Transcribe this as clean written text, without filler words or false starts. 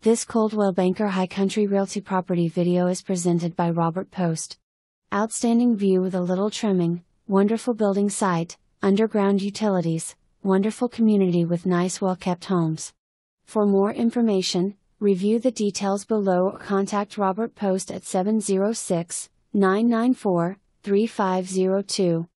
This Coldwell Banker High Country Realty property video is presented by Robert Post. Outstanding view with a little trimming, wonderful building site, underground utilities, wonderful community with nice well-kept homes. For more information, review the details below or contact Robert Post at 706-994-3502.